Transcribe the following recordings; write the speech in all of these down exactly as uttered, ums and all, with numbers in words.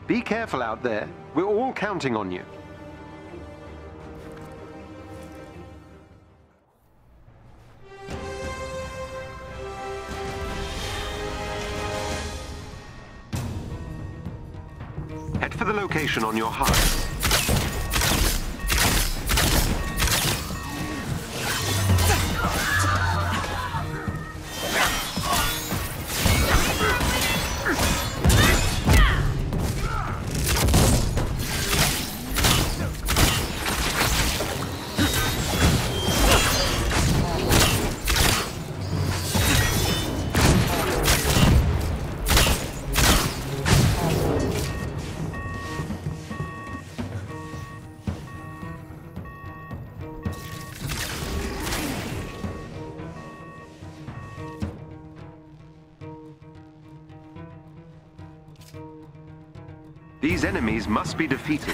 Be careful out there. We're all counting on you. Head for the location on your H U D. These enemies must be defeated.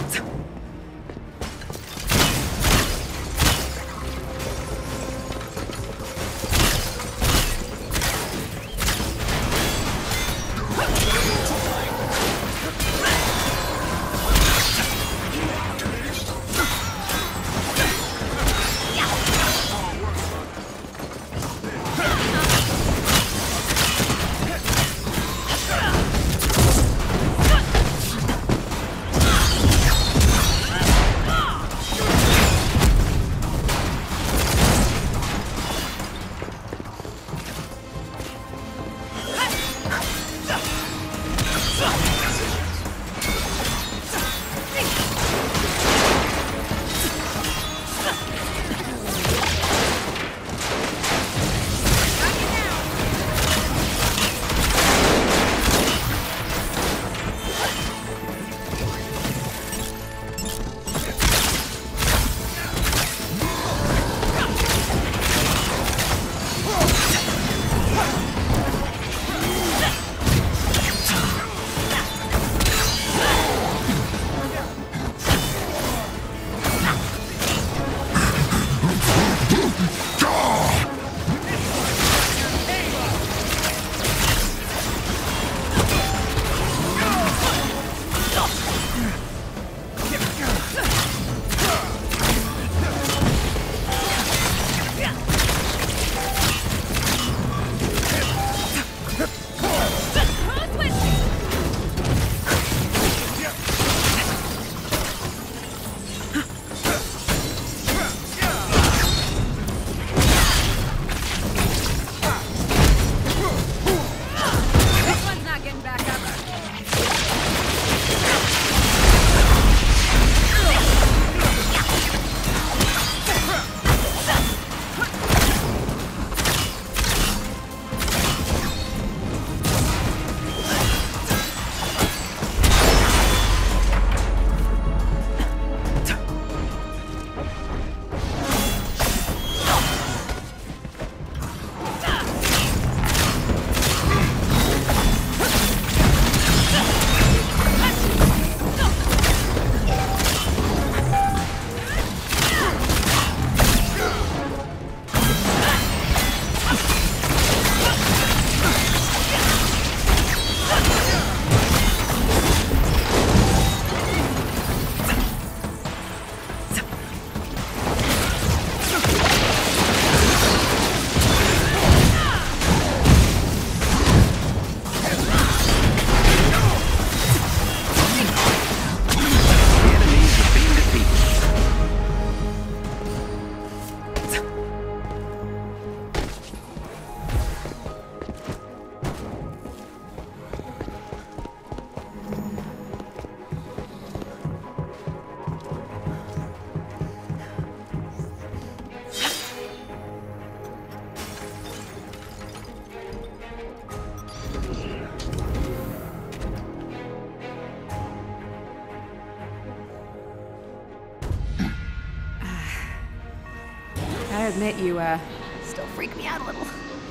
I admit you, uh, still freak me out a little.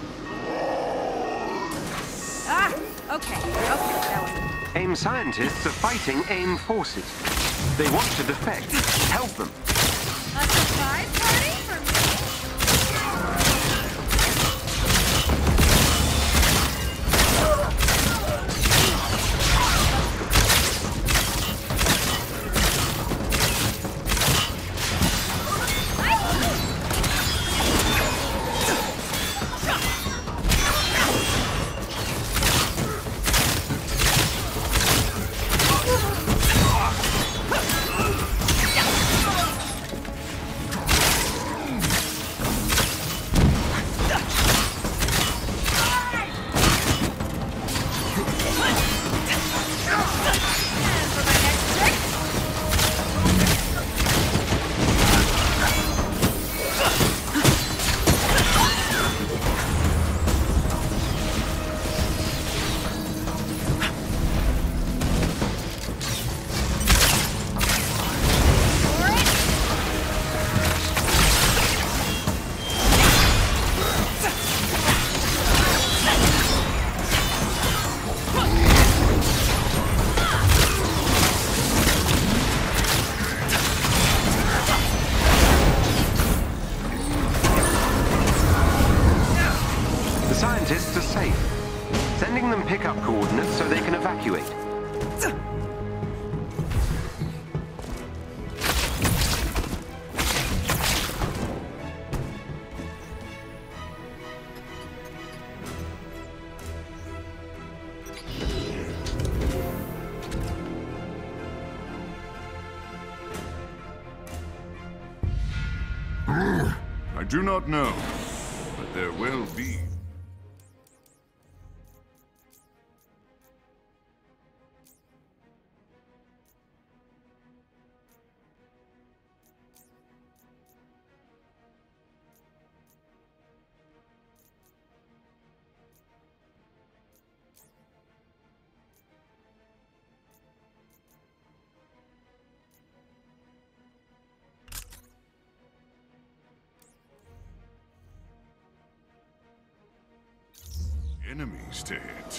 Ah! Okay, okay, that was it. AIM scientists are fighting AIM forces. They want to defect. Help them. A surprise party for me? do not know, but there will be. Enemies to hit.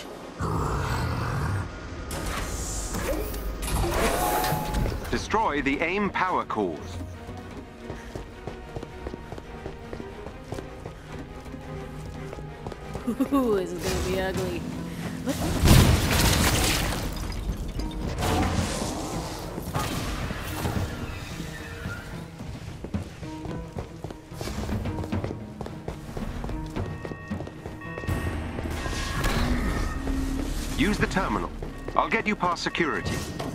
Destroy the AIM power cores. Ooh, this is gonna be ugly. Use the terminal. I'll get you past security.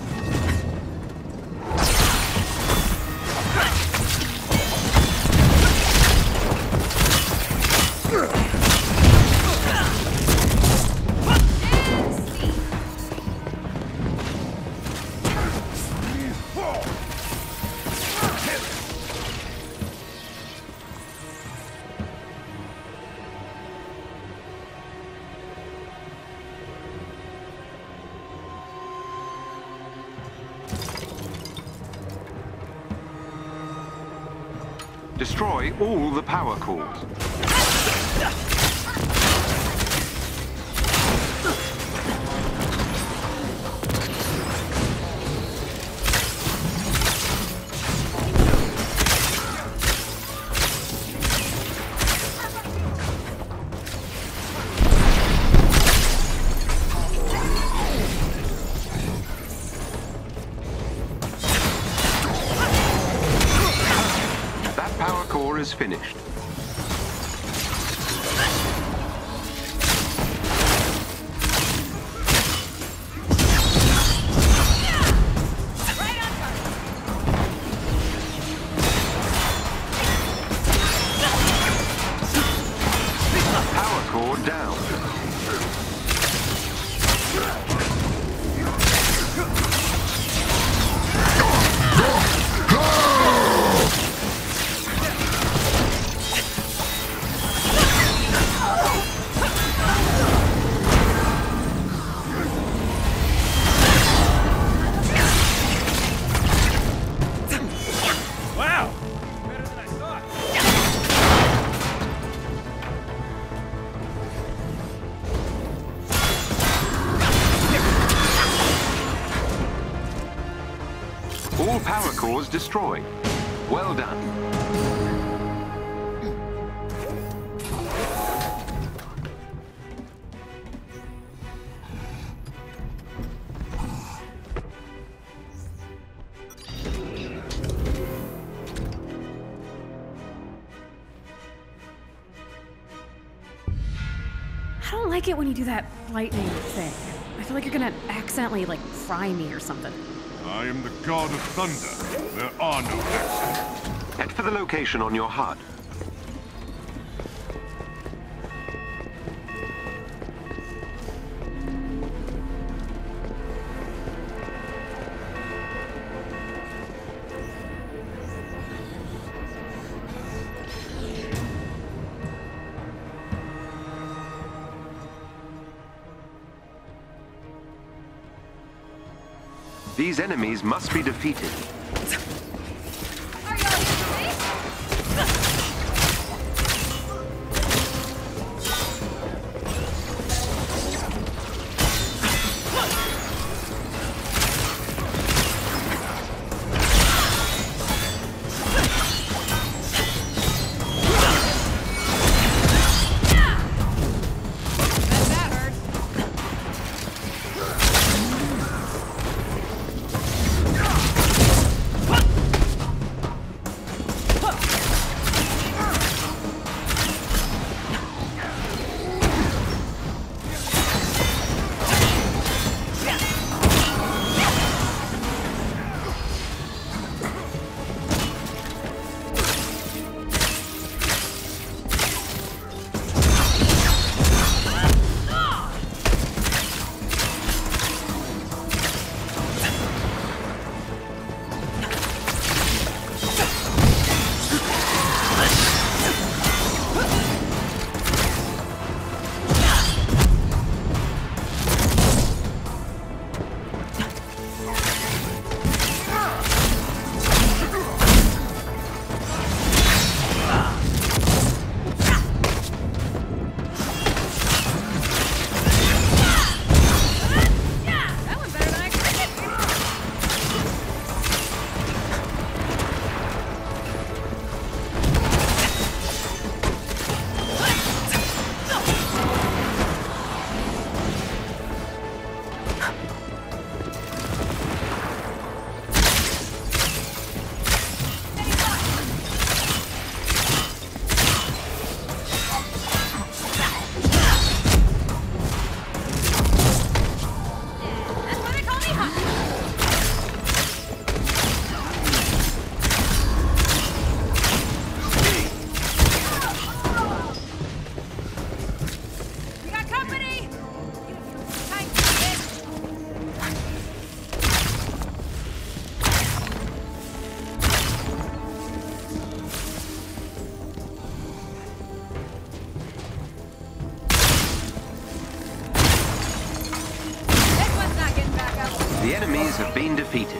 Destroy all the power cores. Is finished. Power core down. All power cores destroyed. Well done. I don't like it when you do that lightning thing. I feel like you're gonna accidentally, like, fry me or something. I am the god of thunder. There are no accidents. Head for the location on your H U D. These enemies must be defeated. Are y'all here for me? The enemies have been defeated.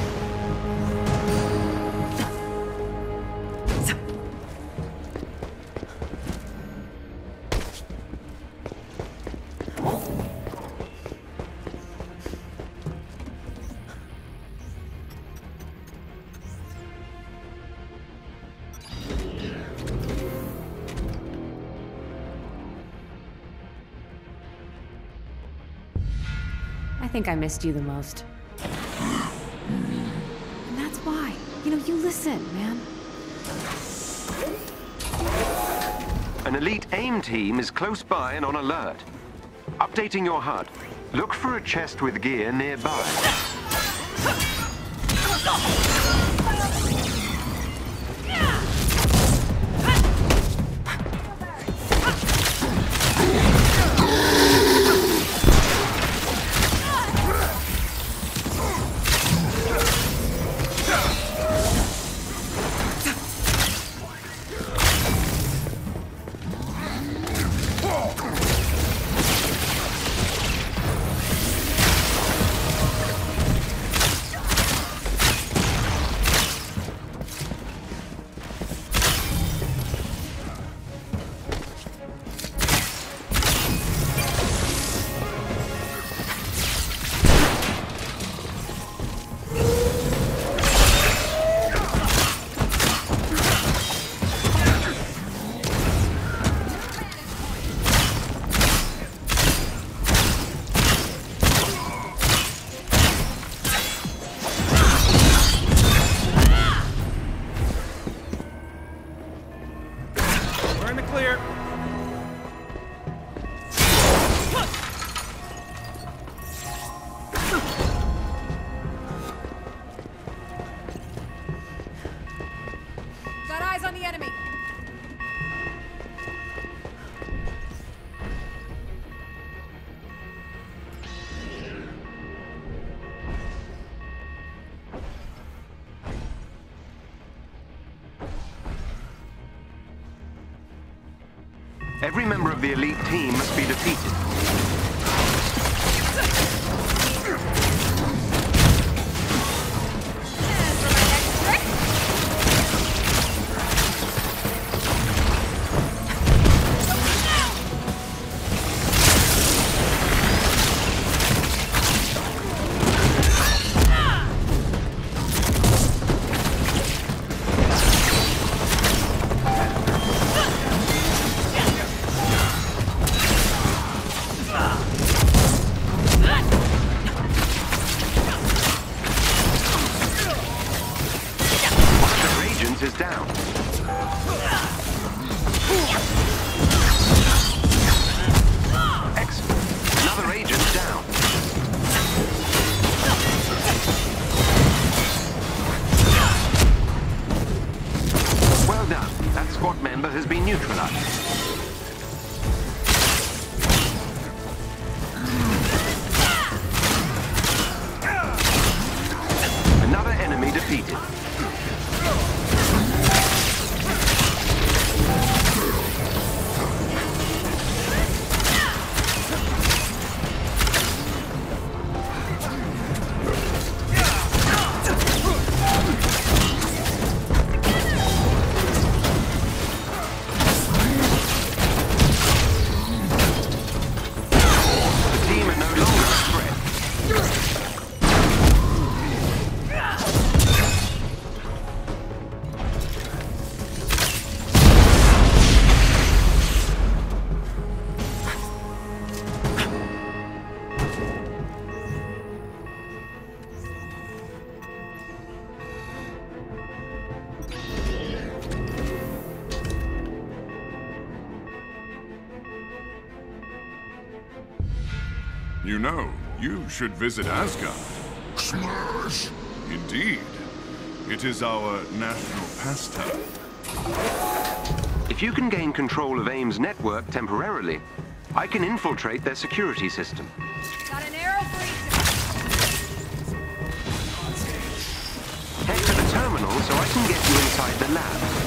I think I missed you the most. And that's why. You know, you listen, man. An elite AIM team is close by and on alert. Updating your H U D. Look for a chest with gear nearby. Every member of the elite team must be defeated. Is down. Excellent. Another agent down. Well done. That squad member has been neutralized. Another enemy defeated. You know, you should visit Asgard. Smash! Indeed. It is our national pastime. If you can gain control of AIM's network temporarily, I can infiltrate their security system. Got an arrow for each. Head to the terminal so I can get you inside the lab.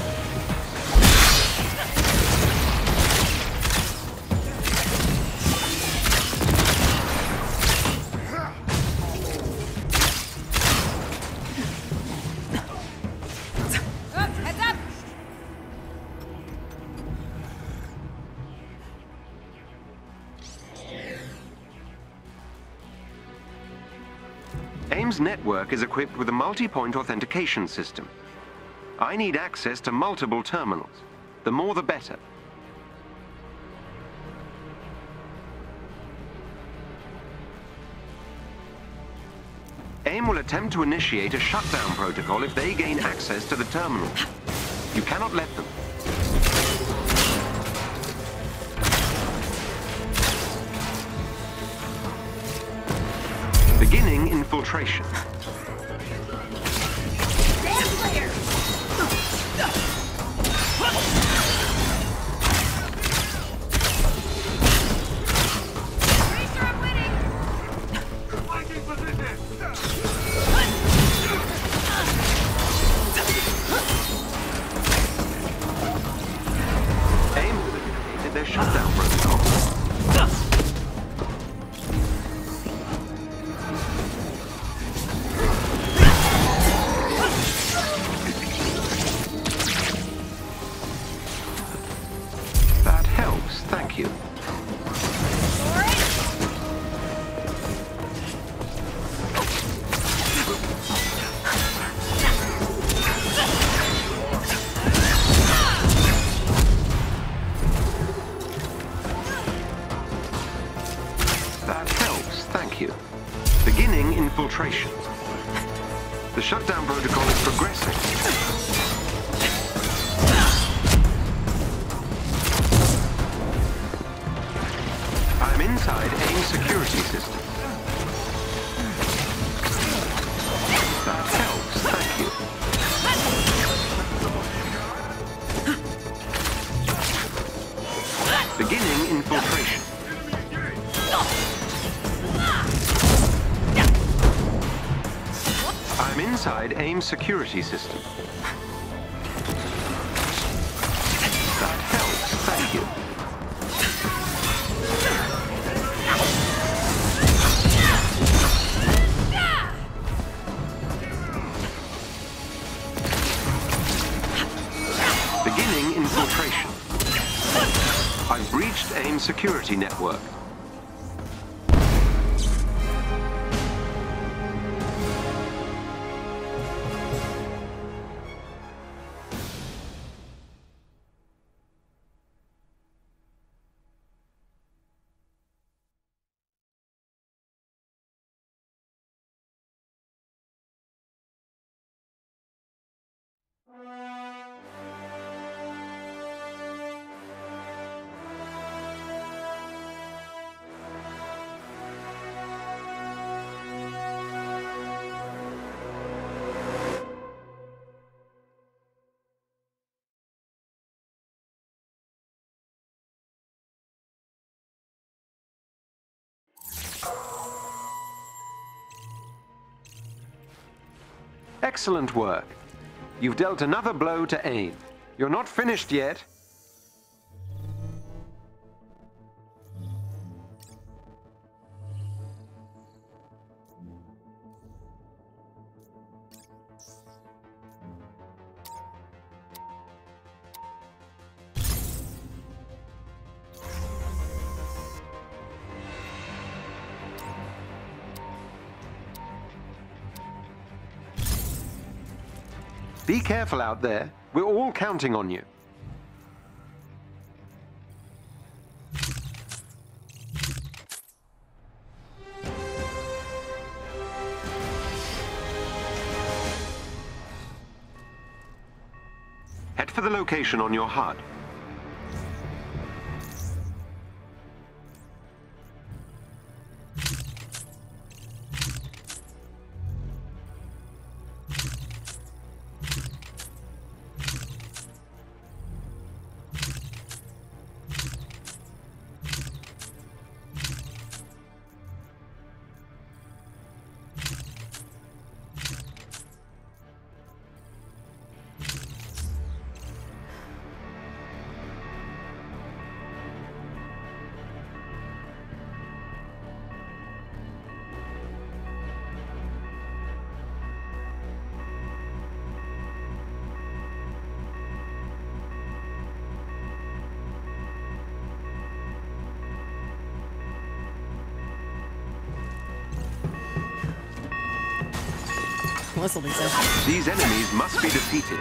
AIM's network is equipped with a multi-point authentication system. I need access to multiple terminals. The more the better. AIM will attempt to initiate a shutdown protocol if they gain access to the terminal. You cannot let them. Beginning infiltration. Stand clear. Pretty sure I'm winning. AIM has initiated their shutdown protocol. Thank you. That helps, thank you. Beginning infiltration. The shutdown protocol is progressing. I'm inside AIM security system. That helps, thank you. Beginning infiltration. I'm inside AIM security system. That helps, thank you. Beginning infiltration. I've breached AIM security network. Excellent work. You've dealt another blow to AIM. You're not finished yet. Be careful out there. We're all counting on you. Head for the location on your H U D. This'll be so. These enemies must be defeated.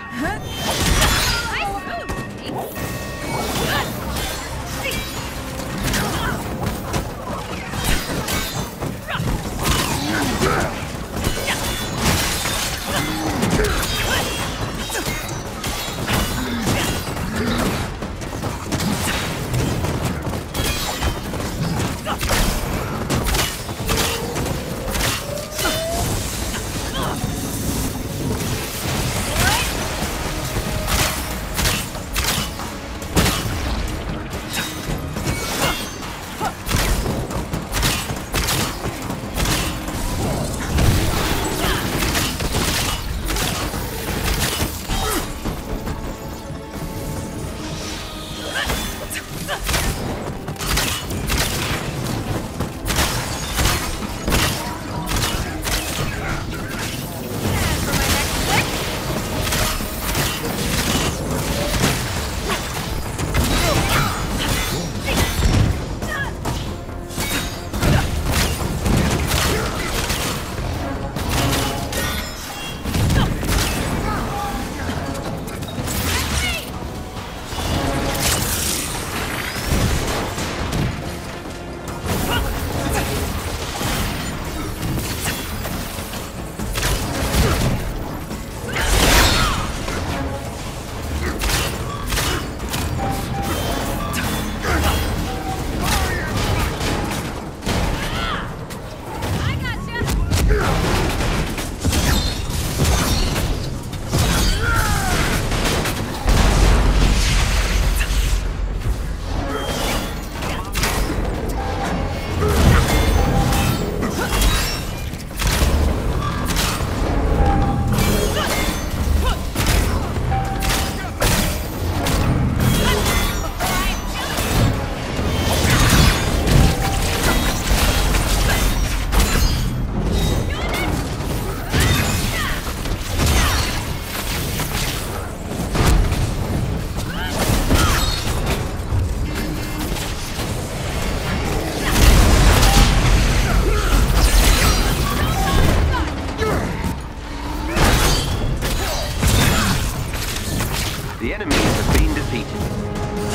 The enemies have been defeated.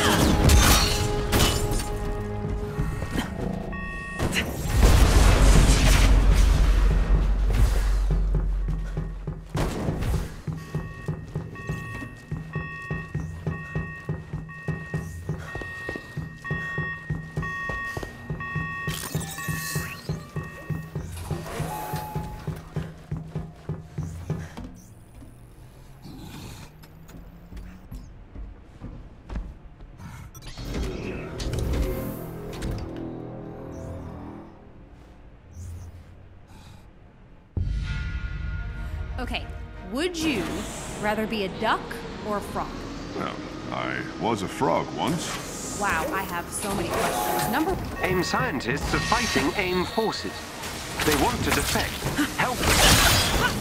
Okay, would you rather be a duck or a frog? Well, I was a frog once. Wow, I have so many questions. Number... AIM scientists are fighting AIM forces. They want to defect. Help them.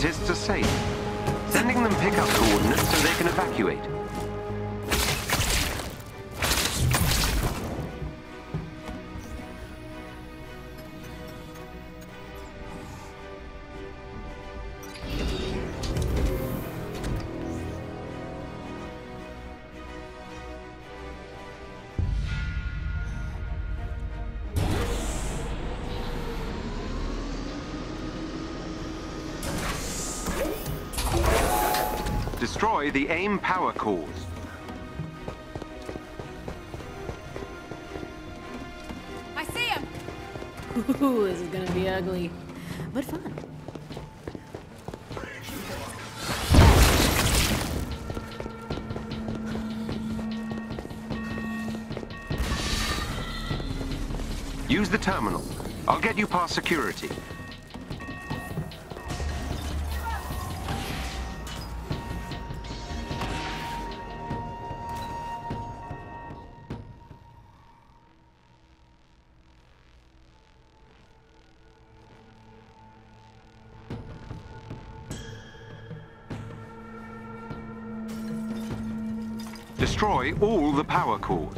scientists are safe. Sending them pickup coordinates so they can evacuate. Destroy the AIM power cores. I see him! Ooh, this is gonna be ugly, but fun. Use the terminal. I'll get you past security. Destroy all the power cores.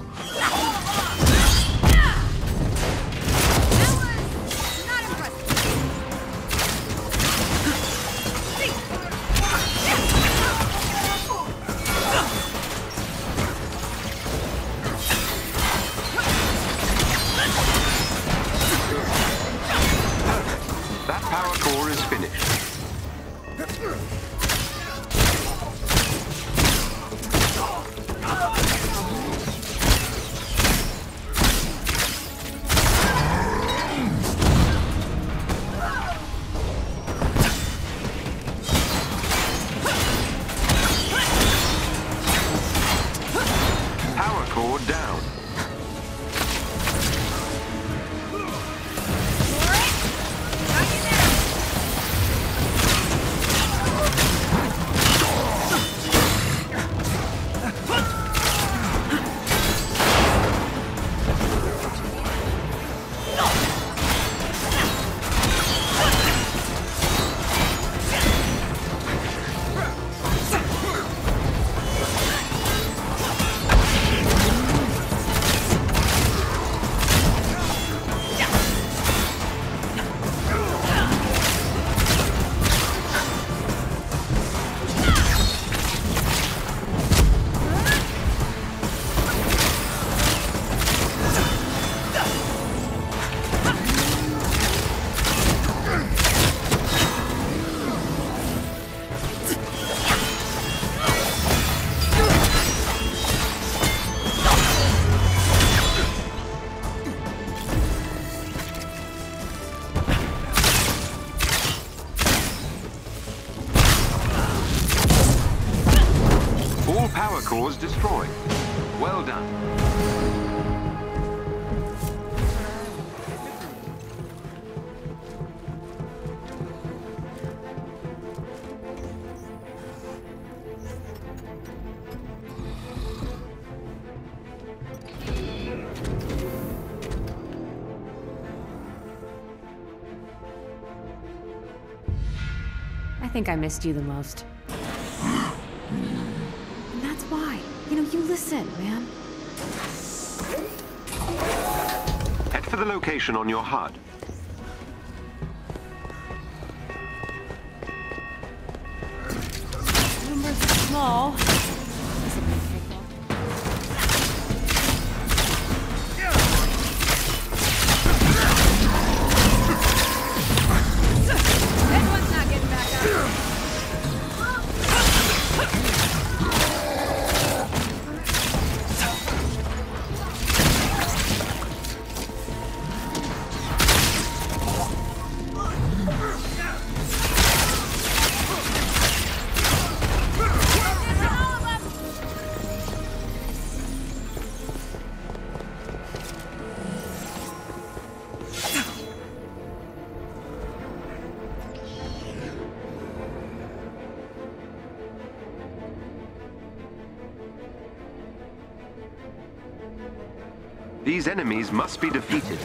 That power core is finished. Power core down. Power cores destroyed. Well done. I think I missed you the most. And that's why. You know, you listen, man. Head for the location on your H U D. Numbers are small. These enemies must be defeated.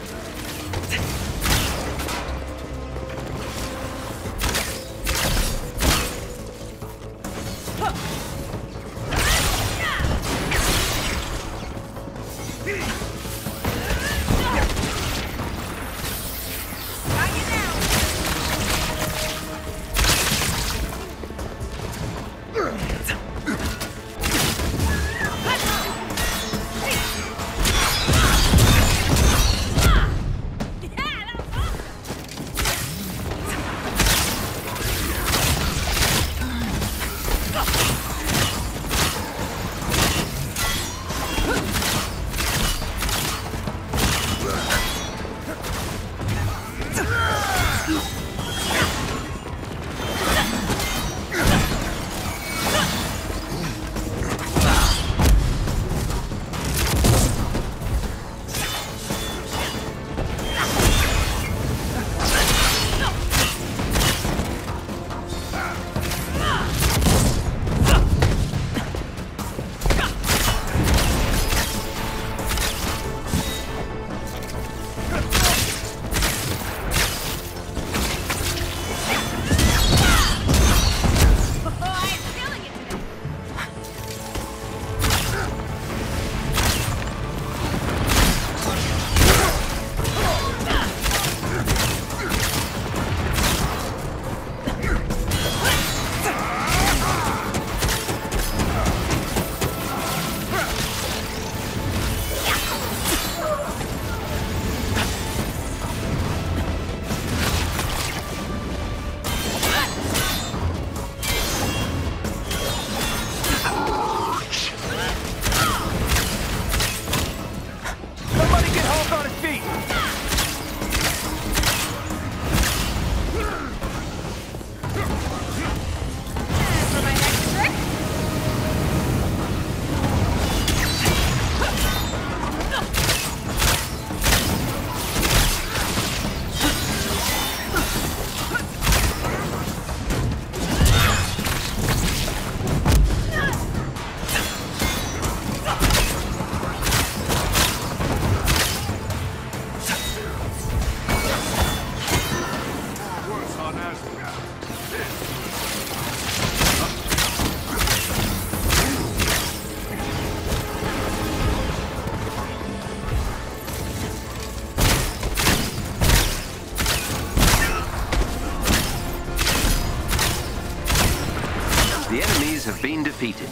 enemies have been defeated.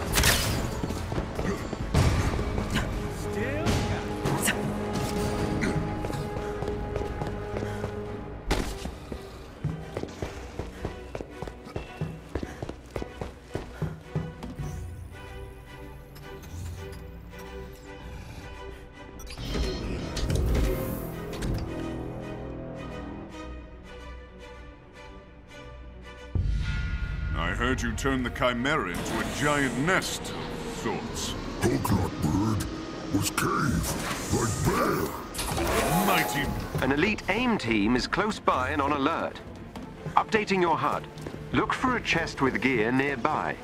I heard you turn the Chimera into a giant nest of sorts. Coconut bird was cave, like bear. Mighty. An elite AIM team is close by and on alert. Updating your H U D. Look for a chest with gear nearby.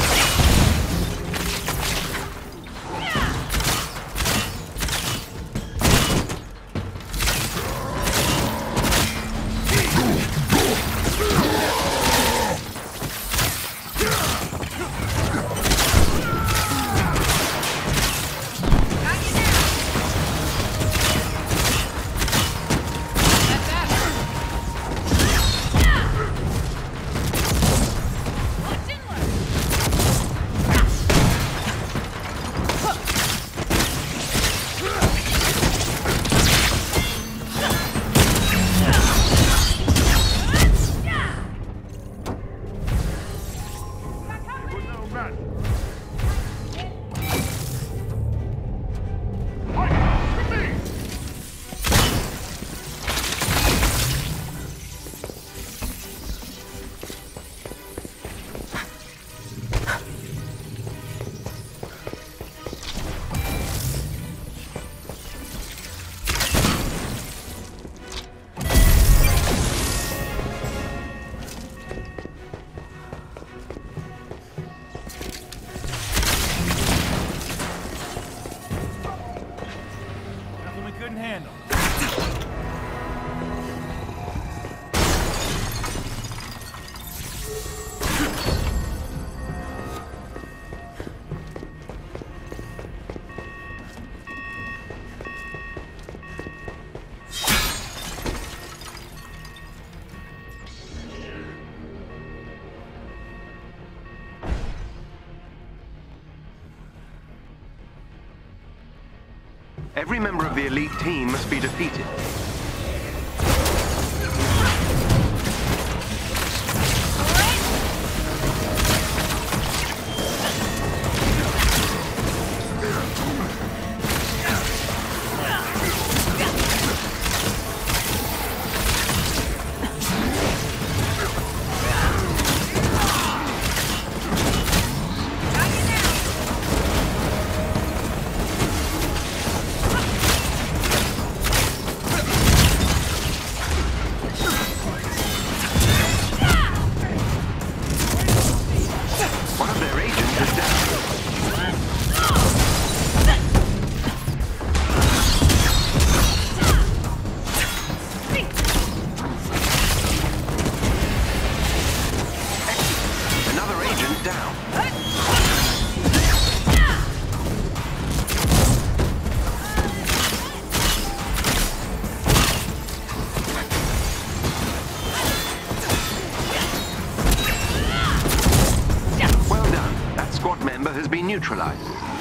Every member of the elite team must be defeated. Has been neutralized.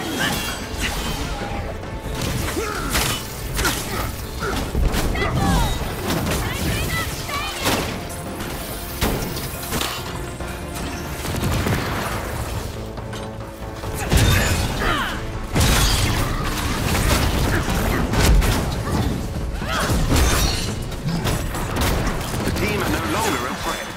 The team are no longer a threat.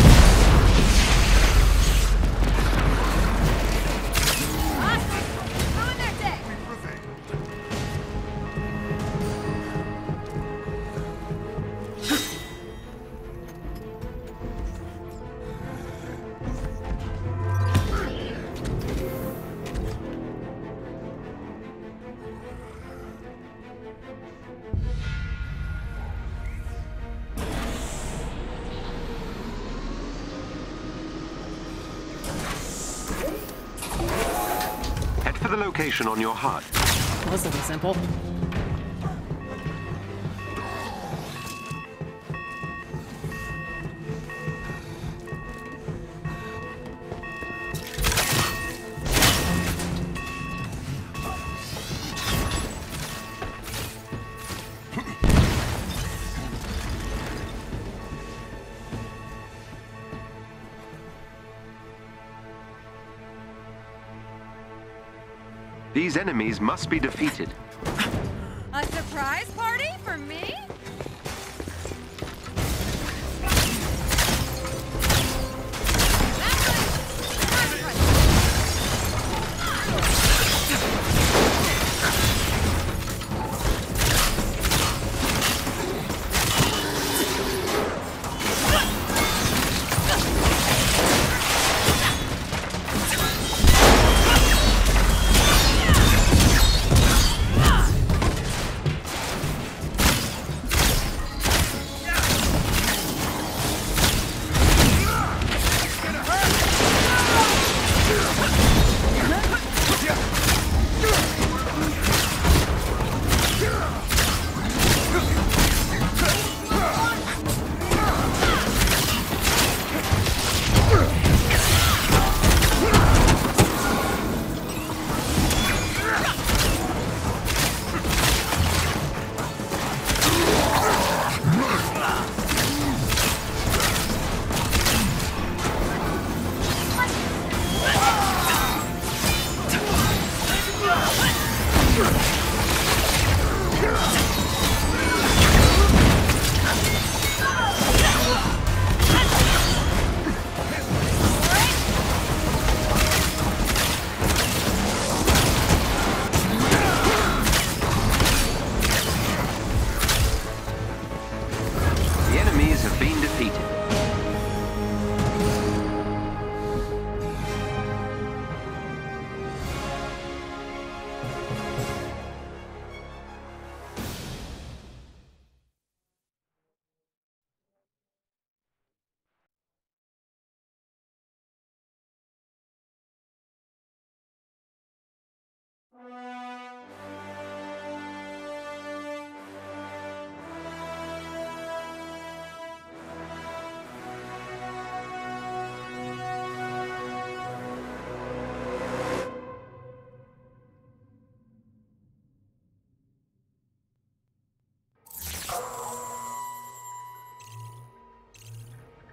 For the location on your H U D. This will be simple. These enemies must be defeated. A surprise party for me?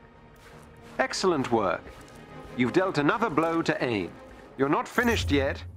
Excellent work. You've dealt another blow to AIM. You're not finished yet.